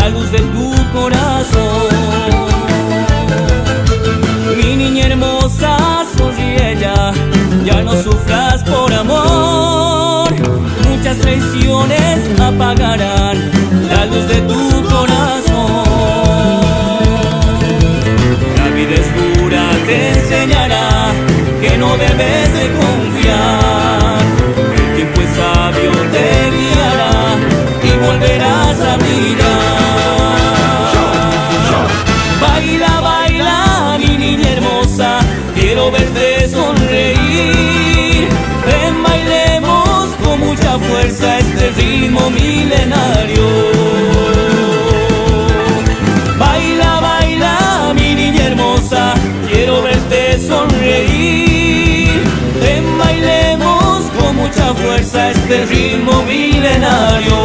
la luz de tu corazón. Mi niña hermosa, sonríe ya no sufras por amor. Muchas traiciones apagarán la luz de tu corazón. La vida es dura, te enseñará que no debes de confiar. El tiempo es sabio, te guiará y volverás a mirar. Baila, baila, mi niña hermosa, quiero verte sonreír. Ven, bailemos con mucha fuerza este ritmo milenario. Baila, baila, mi niña hermosa, quiero verte sonreír. Ven, bailemos con mucha fuerza este ritmo milenario.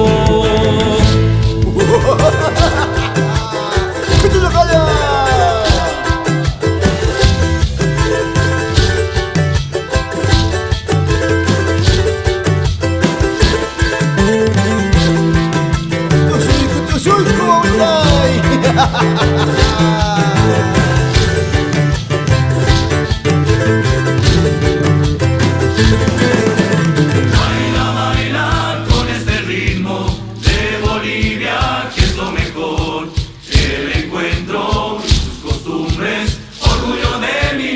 Baila, baila con este ritmo de Bolivia, que es lo mejor. El encuentro y sus costumbres, orgullo de mi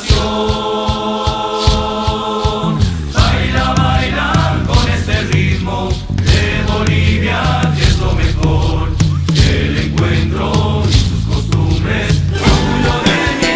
nación. Baila, baila con este ritmo de Bolivia, que es lo mejor. El encuentro y sus costumbres, orgullo de mi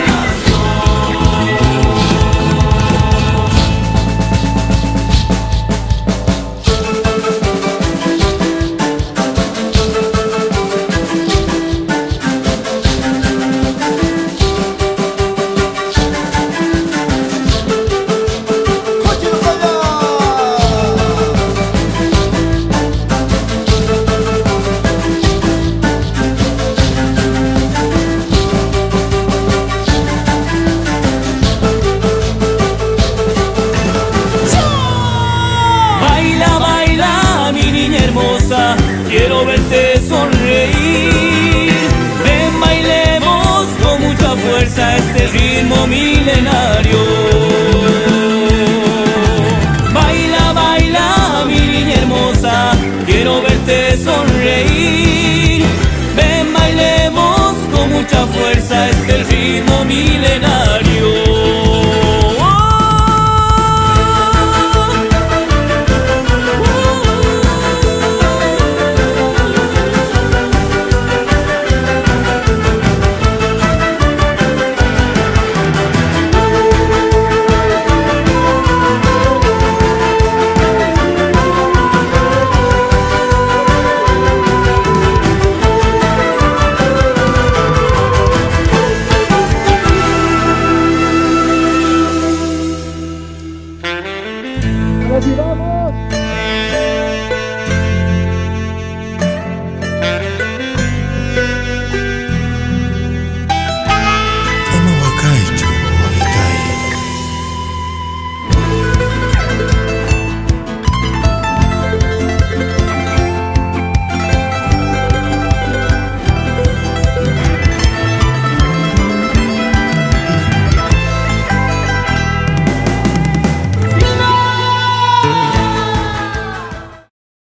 quiero verte sonreír. Ven, bailemos con mucha fuerza este ritmo milenario. Baila, baila, mi niña hermosa, quiero verte sonreír. Ven, bailemos con mucha fuerza este ritmo milenario.